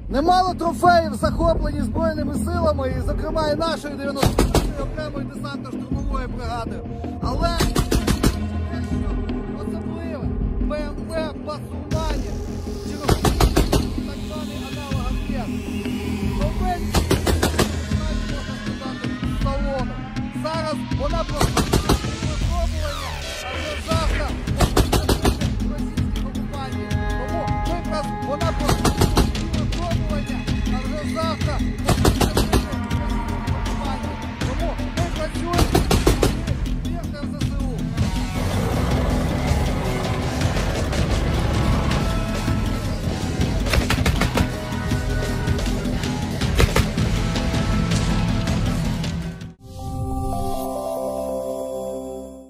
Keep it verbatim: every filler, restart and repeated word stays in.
Немало трофеїв захоплені Збройними силами, і, зокрема, і нашою дев'яносто першою окремою десантно-штурмовою бригадою. Але те, що особливе, БМП «Басурман»